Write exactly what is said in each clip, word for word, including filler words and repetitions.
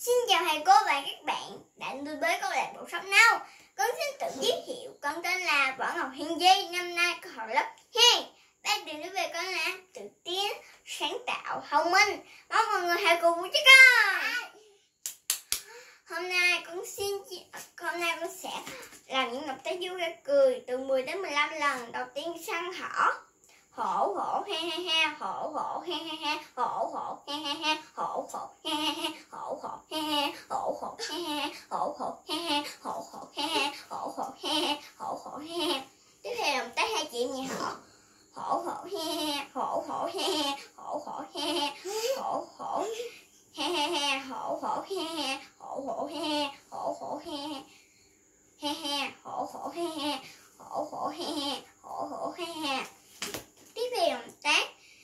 Xin chào thầy cô và các bạn đã đến với câu lạc bộ Sống Nâu. Con xin tự giới thiệu, con tên là Võ Ngọc Hiên Di, năm nay con học lớp hai. Ba điều nói về con là tự tin, sáng tạo, thông minh. Mong mọi người hãy cùng với con. Hôm nay con xin hôm nay con sẽ làm những động tác vui gây cười từ mười đến mười lăm lần. Đầu tiên săn thỏ. Hổ hổ he he he, hổ hổ he he he, hổ hổ he he he, hổ hổ he he he, hổ hổ he he, hổ hổ he he, hổ hổ he he, hổ hổ he he, hổ hổ he he, hổ hổ he he. Tiếp theo động tác hai chị nhị hổ. Hổ hổ he he, hổ hổ he he, hổ hổ he he, hổ hổ he he he, hổ hổ he he, hổ hổ he he, hổ hổ he he, he he, hổ hổ he he, hổ hổ he he, hổ hổ he he. Tiếp theo động tác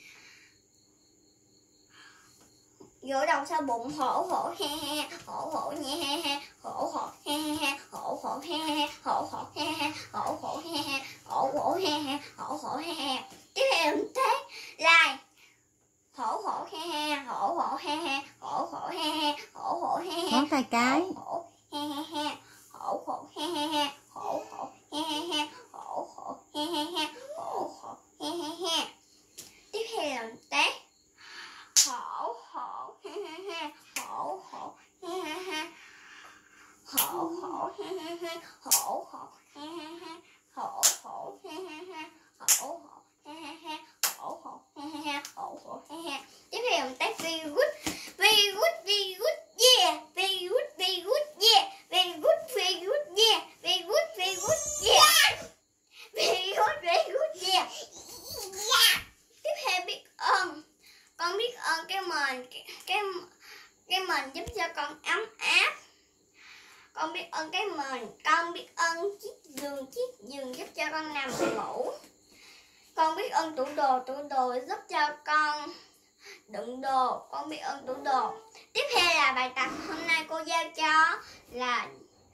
vỗ đầu sau bụng. Hổ hổ he he, hổ hổ nhẹ he he, hổ hổ he he, hổ hổ he he, hổ hổ he he, hổ hổ he he, hổ hổ he he, hổ hổ he he. Tiếp theo động tác lai. Hổ hổ he he, hổ hổ he he, hổ hổ he he, hổ hổ he he, ngón tay cái. Hổ he he he, hổ hổ he he he, hổ hổ he he he, hổ hổ he he he, hổ hổ he he he. Tiếp theo động tác hổ hổ he he he, hổ hổ he he he, hổ hổ he he he, hổ hổ he he he, hổ hổ he he he, hổ hổ he he he, hổ hổ he he he, hổ hổ he he. Tiếp theo động tác very good, very good, very good, yeah, very good, very good, yeah, very good, very good, yeah, very good, very good, yeah, very good, very good, yeah. Tiếp theo biết ơn. Con biết ơn cái mền cái cái, cái mền giúp cho con ấm áp. Con biết ơn cái mền. Con biết ơn chiếc giường chiếc giường giúp cho con nằm ngủ. Con biết ơn tủ đồ tủ đồ giúp cho con đựng đồ. Con biết ơn tủ đồ. Tiếp theo là bài tập hôm nay cô giao cho là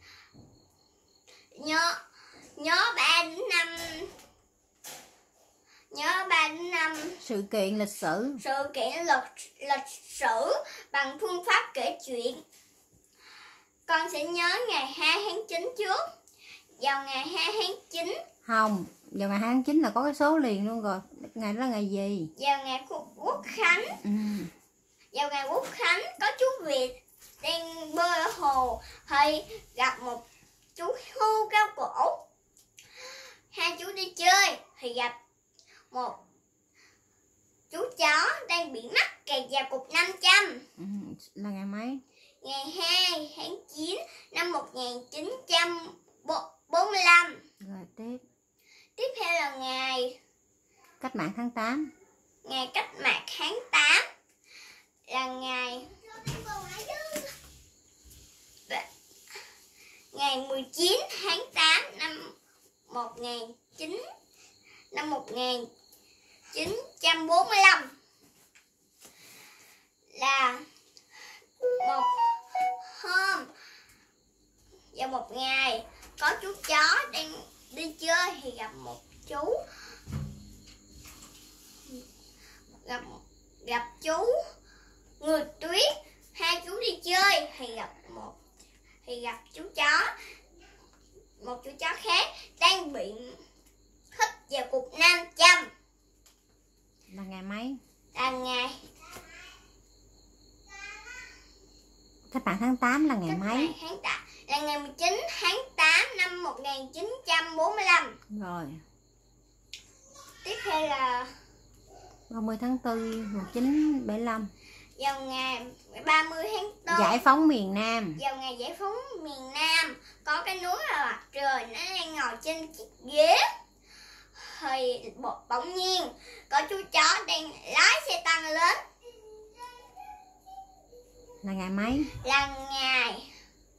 nhớ nhớ ba đến năm nhớ ba đến năm sự kiện lịch sử sự kiện lịch lịch sử bằng phương pháp kể chuyện. Con sẽ nhớ ngày hai tháng chín trước. Vào ngày hai tháng chín. không vào ngày hai tháng chín là có cái số liền luôn rồi. Ngày đó là ngày gì? Vào ngày Quốc Khánh. ừ. Vào ngày Quốc Khánh có chú Việt đang bơi ở hồ thì gặp một chú hươu cao cổ. Hai chú đi chơi thì gặp một chú chó đang bị mắc kẹt vào cục năm trăm. ừ. Là ngày mấy? Ngày hai tháng chín năm một nghìn chín trăm bốn mươi lăm. Rồi tiếp. Tiếp theo là ngày cách mạng tháng tám. Ngày cách mạng tháng tám là ngày ngày mười chín tháng tám năm một nghìn chín năm một nghìn chín trăm bốn mươi lăm là một hôm vào một ngày có chú chó đang đi chơi thì gặp một chú gặp gặp chú người tuyết. Hai chú đi chơi thì gặp một thì gặp chú chó một chú chó khác đang bị hít vào cục năm trăm. Là ngày mấy? Là ngày cách mạng tháng tám là ngày cách mấy? mạng tháng tám là ngày mười chín tháng tám năm một nghìn chín trăm bốn mươi lăm. Rồi. Tiếp theo là ba mươi tháng tư một nghìn chín trăm bảy mươi lăm. vào ngày ba mươi tháng tư Giải phóng miền Nam. vào ngày giải phóng miền Nam có cái núi là mặt trời, nó đang ngồi trên chiếc ghế thì bỗng nhiên có chú chó đang lái xe tăng lên. Là ngày mấy? Là ngày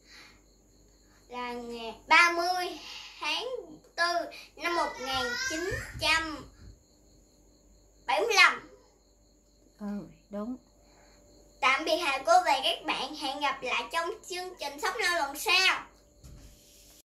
là ngày ba mươi tháng tư năm một nghìn chín trăm bảy mươi lăm. Ừ, đúng. Tạm biệt thầy cô và các bạn. Hẹn gặp lại trong chương trình Sống Nâu lần sau.